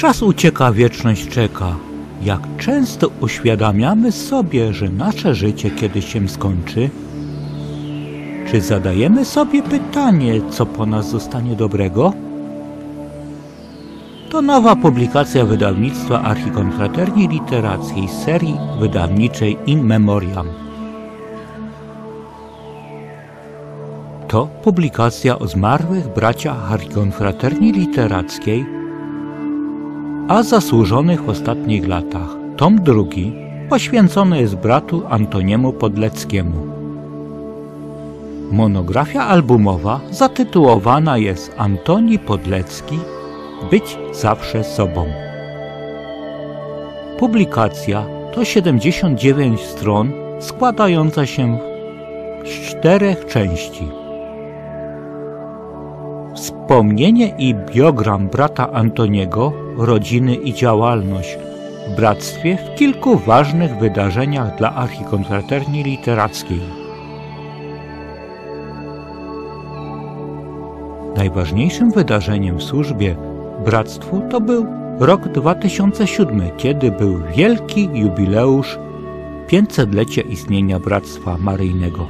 Czas ucieka, wieczność czeka. Jak często uświadamiamy sobie, że nasze życie kiedyś się skończy? Czy zadajemy sobie pytanie, co po nas zostanie dobrego? To nowa publikacja wydawnictwa Archikonfraterni Literackiej z serii wydawniczej In Memoriam. To publikacja o zmarłych braciach Archikonfraterni Literackiej, a zasłużonych w ostatnich latach. Tom drugi poświęcony jest bratu Antoniemu Podleckiemu. Monografia albumowa zatytułowana jest Antoni Podlecki – Być zawsze sobą. Publikacja to 79 stron składająca się z 4 części. Wspomnienie i biogram brata Antoniego, rodziny i działalność w bractwie w kilku ważnych wydarzeniach dla Archikonfraterni Literackiej. Najważniejszym wydarzeniem w służbie bractwu to był rok 2007, kiedy był wielki jubileusz 500-lecie istnienia Bractwa Maryjnego.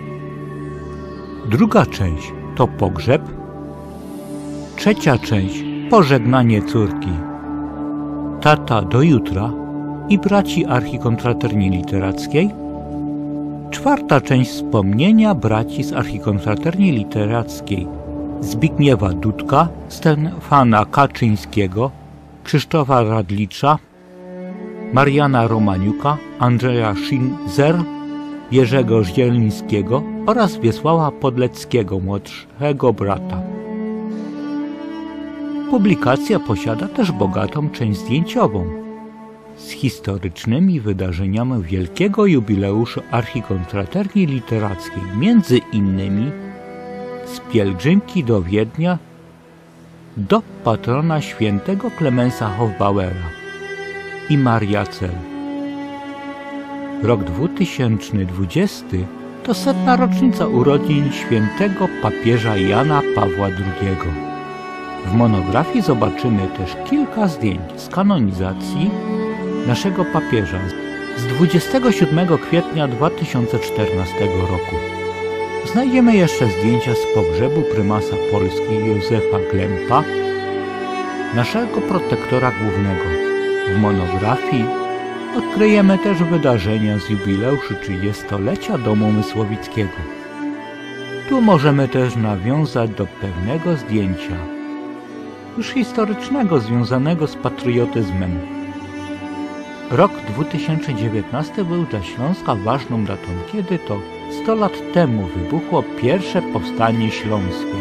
Druga część to pogrzeb, trzecia część pożegnanie córki, tata do jutra i braci Archikonfraterni Literackiej, czwarta część wspomnienia braci z Archikonfraterni Literackiej Zbigniewa Dudka, Stefana Kaczyńskiego, Krzysztofa Radlicza, Mariana Romaniuka, Andrzeja Schindzer, Jerzego Zielińskiego oraz Wiesława Podleckiego, młodszego brata. Publikacja posiada też bogatą część zdjęciową z historycznymi wydarzeniami wielkiego jubileuszu Archikonfraterni Literackiej, między innymi z pielgrzymki do Wiednia do patrona świętego Klemensa Hofbauera i Maria Cel. Rok 2020 to 100. rocznica urodzin świętego papieża Jana Pawła II. W monografii zobaczymy też kilka zdjęć z kanonizacji naszego papieża z 27 kwietnia 2014 roku. Znajdziemy jeszcze zdjęcia z pogrzebu prymasa Polski Józefa Glempa, naszego protektora głównego. W monografii odkryjemy też wydarzenia z jubileuszu 30-lecia Domu Mysłowickiego. Tu możemy też nawiązać do pewnego zdjęcia, już historycznego, związanego z patriotyzmem. Rok 2019 był dla Śląska ważną datą, kiedy to 100 lat temu wybuchło pierwsze powstanie śląskie.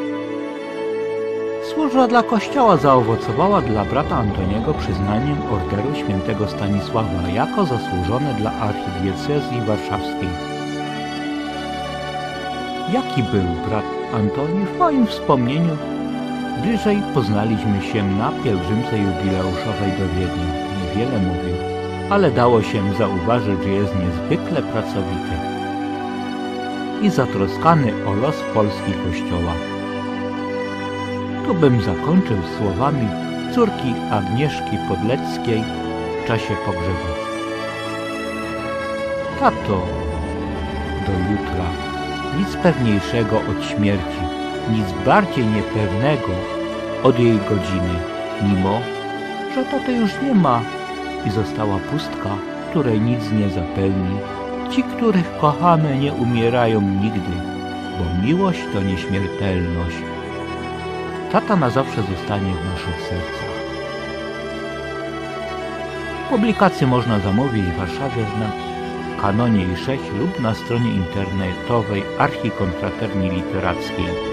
Służba dla Kościoła zaowocowała dla brata Antoniego przyznaniem Orderu Świętego Stanisława jako zasłużony dla archidiecezji warszawskiej. Jaki był brat Antoni? W moim wspomnieniu bliżej poznaliśmy się na pielgrzymce jubileuszowej do Wiednia. Niewiele mówił, ale dało się zauważyć, że jest niezwykle pracowity i zatroskany o los Polski Kościoła. Tu bym zakończył słowami córki Agnieszki Podleckiej w czasie pogrzebu. Tato, do jutra. Nic pewniejszego od śmierci, nic bardziej niepewnego od jej godziny, mimo że taty już nie ma i została pustka, której nic nie zapełni. Ci, których kochamy, nie umierają nigdy, bo miłość to nieśmiertelność. Tata na zawsze zostanie w naszych sercach. Publikację można zamówić w Warszawie na Kanonie i 6 lub na stronie internetowej Archikonfraterni Literackiej.